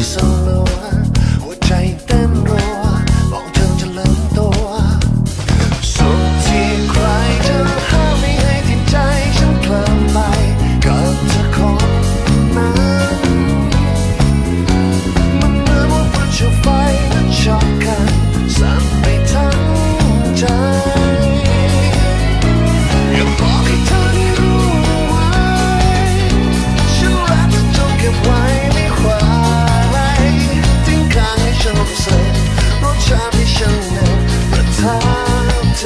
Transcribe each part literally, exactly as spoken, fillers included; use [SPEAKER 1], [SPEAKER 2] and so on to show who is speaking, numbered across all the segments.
[SPEAKER 1] ที่สลัวหัวใจเต้นรัวมองเธอจะลืมตัวสุดที่ใครจะห้ามไม่ให้ที่ใจฉันเคลิ้มไปกับเธอคนนั้นมันเหมือนว่าประจุไฟนั้นช็อตกันสั่นไปทั้งใจอยากบอกให้เธอได้รู้ไว้ฉันรักเธอจนเก็บไว้ไม่ไหวทิ้งข้างให้ฉันรู้สึกรสชาติที่ฉันนั้นประทับใจ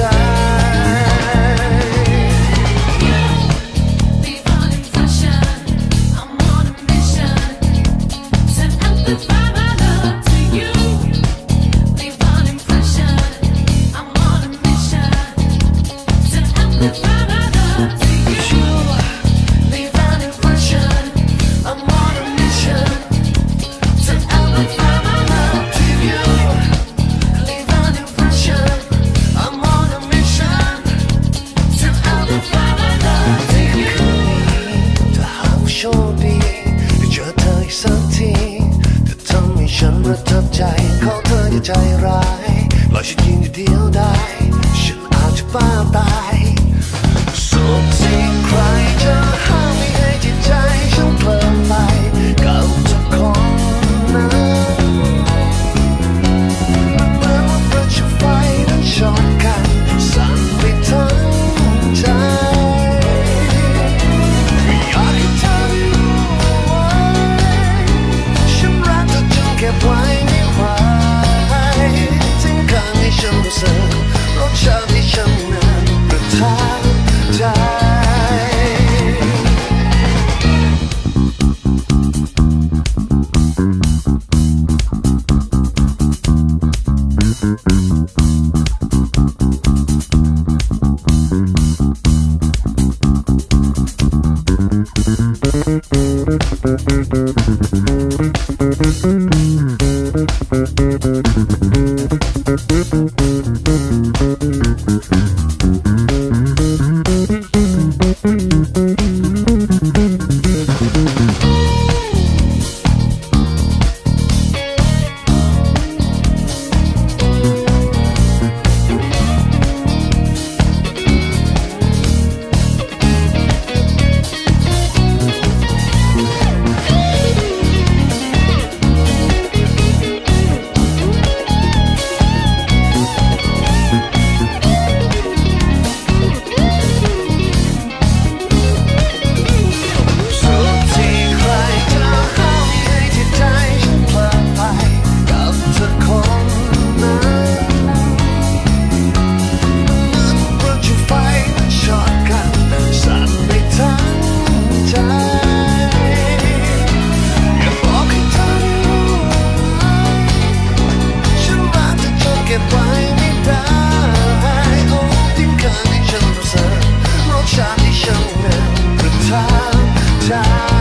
[SPEAKER 1] โชคดีได้เจอเธออีกสักทีจะทำให้ฉันประทับใจขอเธออย่าใจร้ายปล่อยฉันยืนอยู่เดียวได้ฉันอาจจะบ้าตายสุดที่ใครจะห้ามไม่ให้จิตใจฉันเคลิ้มไปกับเธอคนนั้นมันเหมือนว่าประจุไฟนั้นช็อตกันสั่นไปทั้งใจเก็บไว้ไม่ไหวทิ้งข้างให้ฉันรู้สึกรสชาติที่ฉันนั้นประทับใจเก็บไว้ไม่ได้โอ้ทิ้งข้างให้ฉันรู้สึกรสชาติที่ฉันนั้นประทับใจ